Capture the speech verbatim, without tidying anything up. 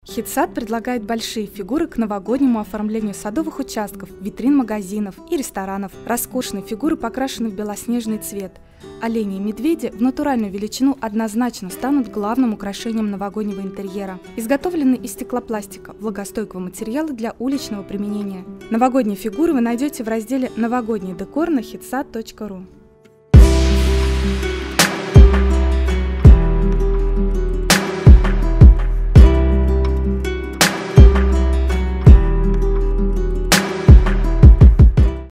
Хитсад предлагает большие фигуры к новогоднему оформлению садовых участков, витрин магазинов и ресторанов. Роскошные фигуры покрашены в белоснежный цвет. Олени и медведи в натуральную величину однозначно станут главным украшением новогоднего интерьера. Изготовлены из стеклопластика, влагостойкого материала для уличного применения. Новогодние фигуры вы найдете в разделе «Новогодний декор» на хитсад точка ру.